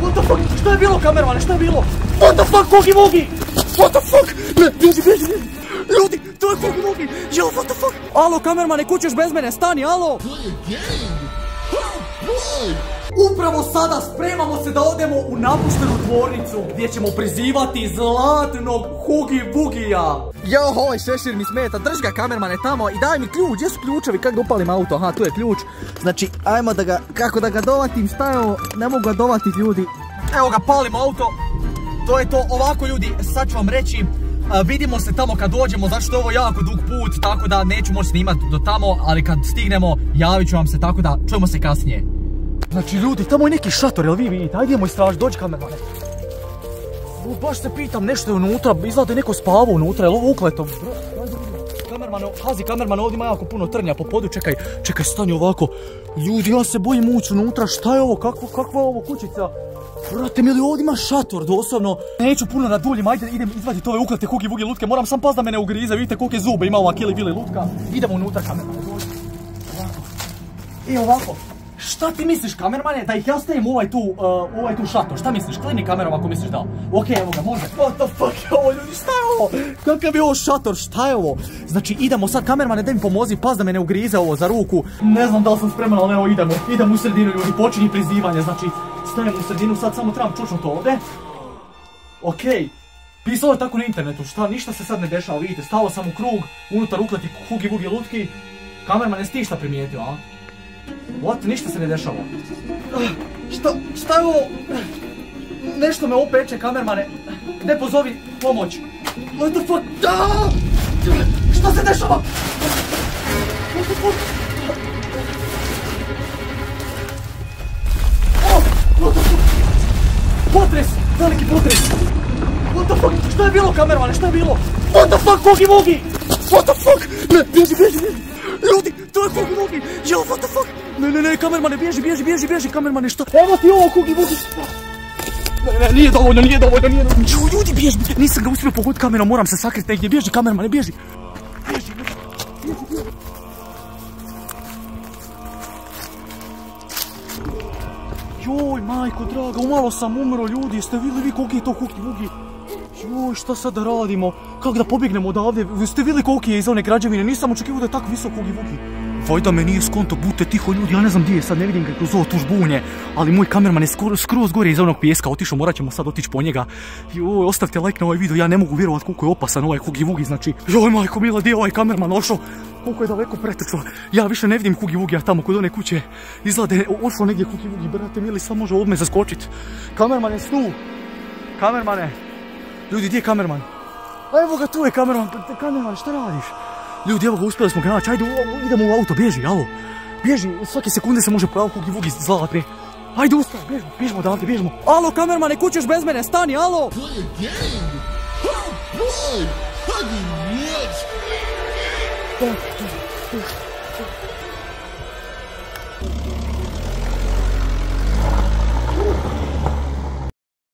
What the fuck? Šta je bilo, kamermane, šta je bilo? What the fuck, Hugi Wugi? What the fuck? Ne, bježi. Ljudi, to je Hugi Wugi. Yo, what the fuck? Alo, kamermane, kućeš bez mene, stani, alo. Upravo sada spremamo se da odemo u napuštenu tvornicu gdje ćemo prizivati zlatnog Hugi Wugija. Jo, ovaj šešir mi smeta, drž ga kamermane tamo i daj mi ključ, gdje su ključevi, kako da upalim auto, aha tu je ključ. Znači, ajmo da ga, kako da ga dovatim, šta je ovo, ne mogu ga dovatiti ljudi. Evo ga, palimo auto, to je to, ovako ljudi, sad ću vam reći. Vidimo se tamo kad dođemo, zato što je ovo jako dug put, tako da neću moći snimati do tamo, ali kad stignemo javit ću vam se, tako da čujemo se kasnije. Znači ljudi, tamo je neki šator, jel vi vidite, ajde idemo istražiti, dođi kamermane. Baš se pitam, nešto je unutra, izgleda da je neko spavao unutra, jel ovo ukleto? Kamermane, hazi kamermane, ovdje ima jako puno trnja po podu, čekaj, stani ovako. Ljudi, ja se bojim ući unutra, šta je ovo, kakva je ovo kućica? Brate mili, ovdje ima šator, doslovno. Neću puno da duljim, ajde idem izvaditi ove uklete Hugi Wugi lutke, moram sam pas da me ne ugrize, vidite kolike zube ima ova Kili Vili lutka. Idemo unutra, kamermane, dođi. I ovako. Šta ti misliš, kamermane, da ih ja stavim u ovaj tu šator? Šta misliš, klini kamerom ako misliš da? Okej, evo ga, može. What the fuck je ovo, ljudi, šta je ovo? Kakav je ovo šator, šta je ovo? Znači, idemo sad, kamermane, da mi pomozi, pas da me ne ugrize ovo za ruku. Ne znam da li sam spreman, ali evo idemo u sredinu, ljudi, počinje prizivanje, znači, stavimo u sredinu, sad samo trebam čučnuti ovdje. Okej. Pisalo je tako na internetu, šta, ništa se sad ne dešava, vidite, stao sam u krug, unutar ukleti Hugi Wugi lutki. Kamerman, jesi ti šta primijetio, a? What? Ništa se ne dešava. Šta je ovo? Nešto me opeče, kamermane. Ne pozovi pomoć. What the fuck? Šta se dešava? What the fuck? What the fuck? Potres! Veliki potres! What the fuck? Šta je bilo, kamermane? Šta je bilo? What the fuck, Hugi Wugi? What the fuck? Ne, bježi. Ljudi, to je Hugi Wugi! Yo, what the fuck? Ne, kamermane, bježi, kamermane, šta? Evo ti ovo, Hugi Wugi! Ne, nije dovoljno. Jo, ljudi, bježi! Nisam ga uspio pogoditi kamerom, moram se sakriti negdje, bježi, kamermane, bježi! Joj, majko draga, umalo sam umro, ljudi, jeste vidjeli vi koliki je to Hugi Wugi? Joj, šta sad da radimo? Kako da pobjegnemo odavde? Jeste vidjeli koliki je iz one građevine? Nisam očekivao da je tako visok Hugi Wugi. Vajda me nije skonto, budite tiho ljudi, ja ne znam gdje je, sad ne vidim ga kroz ovo tu žbunje, ali moj kamerman je skroz gore iz onog pijeska otišao, morat ćemo sad otići po njega. Joj, ostavite like na ovaj video, ja ne mogu vjerovat koliko je opasan ovaj Hugi Wugi, znači, joj majko mila, gdje je ovaj kamerman ošao, koliko je daleko pretrčao, ja više ne vidim Hugi Wugija tamo kod one kuće, izgleda je ošao negdje Hugi Wugi, brate mili, sad može od me zaskočit. Kamerman je tu, kamermane, ljudi, gdje je kamerman? A evo ga, tu je kamerman, šta radiš? Ljudi, evo ga, uspjeli smo ga naći, ajde, idemo u auto, bježi, alo. Bježi, svake sekunde se može pojaviti Hugi Wugi zlatni. Ajde, ustaj, bježimo odavde, bježimo. Alo, kamermane, kućeš bez mene, stani, alo.